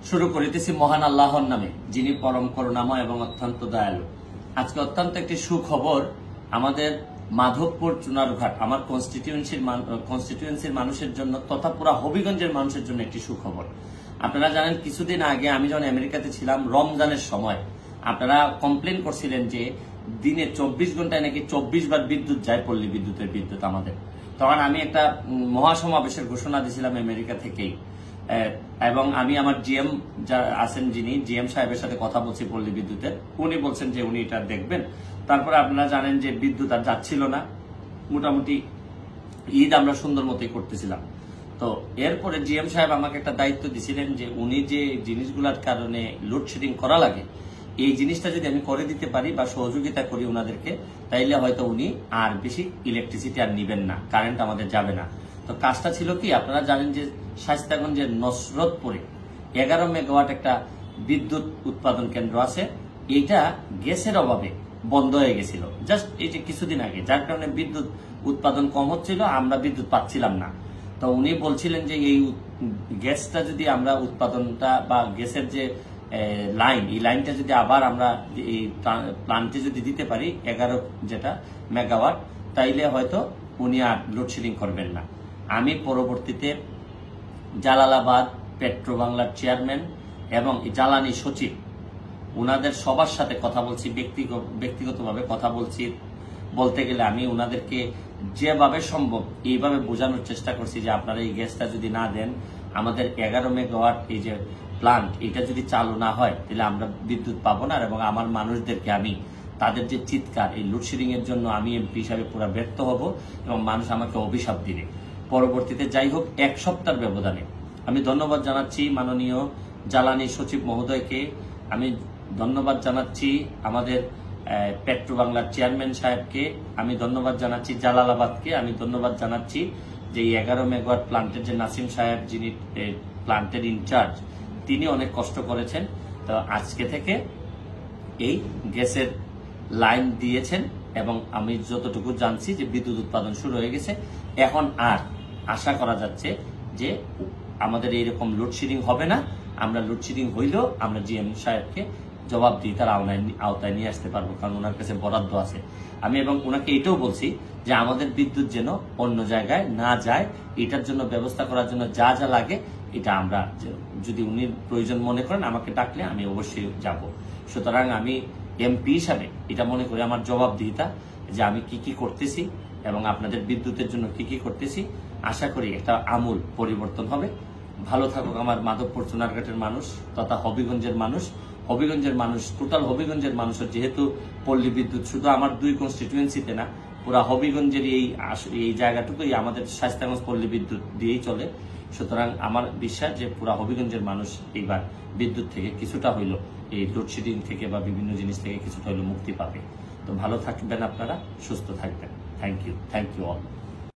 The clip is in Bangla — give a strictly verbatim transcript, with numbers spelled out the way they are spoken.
শুরু করিতেছি মহান আল্লাহর নামে, যিনি পরম করুণাময় এবং অত্যন্ত দয়ালু। আজকে অত্যন্ত একটি সুখবর আমাদের মাধবপুর চুনারঘাট, আমার কনস্টিটিউয়েন্সির কনস্টিটিউয়েন্সির মানুষের জন্য তথা পুরা হবিগঞ্জের মানুষের জন্য একটি সুখবর। আপনারা জানেন, কিছুদিন আগে আমি যখন আমেরিকাতে ছিলাম, রমজানের সময় আপনারা কমপ্লেন করছিলেন যে দিনে চব্বিশ ঘন্টায় নাকি চব্বিশ বার বিদ্যুৎ যায়, পল্লী বিদ্যুতের বিদ্যুৎ আমাদের। তখন আমি একটা মহাসমাবেশের ঘোষণা দিয়েছিলাম আমেরিকা থেকেই, এবং আমি আমার জিএম যা আছেন, যিনি জিএম সাহেবের সাথে কথা বলছি পল্লী বিদ্যুতের, উনি বলছেন যে উনি এটা দেখবেন। তারপরে আপনারা জানেন যে বিদ্যুৎ আর যাচ্ছিল না, মোটামুটি ঈদ আমরা সুন্দর মতোই করতেছিলাম। তো এরপরে জিএম সাহেব আমাকে একটা দায়িত্ব দিয়েছিলেন যে উনি যে জিনিসগুলোর কারণে লোডশেডিং করা লাগে, এই জিনিসটা যদি আমি করে দিতে পারি বা সহযোগিতা করি ওনাদেরকে, তাইলে হয়তো উনি আর বেশি ইলেকট্রিসিটি আর নিবেন না, কারেন্ট আমাদের যাবে না। তো কাজটা ছিল কি, আপনারা জানেন যে শায়েস্তাগঞ্জের নসরতপুরে এগারো মেগাওয়াট একটা বিদ্যুৎ উৎপাদন কেন্দ্র আছে, এইটা গ্যাসের অভাবে বন্ধ হয়ে গেছিল জাস্ট এই যে কিছুদিন আগে, যার কারণে বিদ্যুৎ উৎপাদন কম হচ্ছিল, আমরা বিদ্যুৎ পাচ্ছিলাম না। তো উনি বলছিলেন যে এই গ্যাসটা যদি আমরা উৎপাদনটা বা গ্যাসের যে লাইন, এই লাইনটা যদি আবার আমরা এই প্লান্টে যদি দিতে পারি এগারো যেটা মেগাওয়াট, তাইলে হয়তো উনি আর লোডশেডিং করবেন না। আমি পরবর্তীতে জালালাবাদ পেট্রো বাংলার চেয়ারম্যান এবং জ্বালানি সচিব, ওনাদের সবার সাথে কথা বলছি, ব্যক্তিগত ব্যক্তিগতভাবে কথা বলছি। বলতে গেলে আমি ওনাদেরকে যেভাবে সম্ভব এইভাবে বোঝানোর চেষ্টা করছি যে আপনারা এই গ্যাসটা যদি না দেন, আমাদের এগারো মেগাওয়াট এই যে প্লান্ট, এটা যদি চালু না হয়, তাহলে আমরা বিদ্যুৎ পাবো না। এবং আমার মানুষদেরকে আমি তাদের যে চিৎকার, এই লোডশেডিং এর জন্য আমি এমপি হিসাবে পুরো ব্যর্থ হব এবং মানুষ আমাকে অভিশাপ দিবে। পরবর্তীতে যাই হোক, এক সপ্তাহের ব্যবধানে আমি ধন্যবাদ জানাচ্ছি মাননীয় জ্বালানি সচিব মহোদয়কে, আমি ধন্যবাদ জানাচ্ছি আমাদের পেট্রো বাংলার চেয়ারম্যান সাহেবকে, আমি ধন্যবাদ জানাচ্ছি জালালাবাদকে, আমি ধন্যবাদ জানাচ্ছি যে এগারো মেগাওয়াট প্লান্টের যে নাসিম সাহেব, যিনি প্লান্টের ইনচার্জ, তিনি অনেক কষ্ট করেছেন। তো আজকে থেকে এই গ্যাসের লাইন দিয়েছেন এবং আমি যতটুকু জানছি যে বিদ্যুৎ উৎপাদন শুরু হয়ে গেছে। এখন আর আশা করা যাচ্ছে যে আমাদের এইরকম লোডশেডিং হবে না। আমরা লোডশেডিং হইলেও আমরা জিএম সাহেবকে জবাব দিয়ে তার আওতায় নিয়ে আসতে পারবো, কারণ ওনার কাছে বরাদ্দ আছে। আমি এবং ওনাকে এটাও বলছি যে আমাদের বিদ্যুৎ যেন অন্য জায়গায় না যায়, এটার জন্য ব্যবস্থা করার জন্য যা যা লাগে এটা আমরা, যদি উনি প্রয়োজন মনে করেন আমাকে ডাকলে আমি অবশ্যই যাব। সুতরাং আমি এমপি হিসাবে এটা মনে করি আমার জবাবদিহিতা যে আমি কি কি করতেছি এবং আপনাদের বিদ্যুতের জন্য কি কি করতেছি। আশা করি একটা আমূল পরিবর্তন হবে। ভালো থাকুক আমার মাধবপুর চুনারঘাটের মানুষ তথা হবিগঞ্জের মানুষ। হবিগঞ্জের মানুষ, টোটাল হবিগঞ্জের মানুষের, যেহেতু পল্লী বিদ্যুৎ শুধু আমার দুই কনস্টিটিউয়েন্সিতে না, পুরা হবিগঞ্জের এই এই জায়গাটুকুই আমাদের শায়েস্তাগঞ্জ পল্লী বিদ্যুৎ দিয়েই চলে। সুতরাং আমার বিশ্বাস যে পুরা হবিগঞ্জের মানুষ এইবার বিদ্যুৎ থেকে কিছুটা হইল, এই লোডশেডিং থেকে বা বিভিন্ন জিনিস থেকে কিছুটা হইল মুক্তি পাবে। তো ভালো থাকবেন আপনারা, সুস্থ থাকবেন। Thank you, thank you all.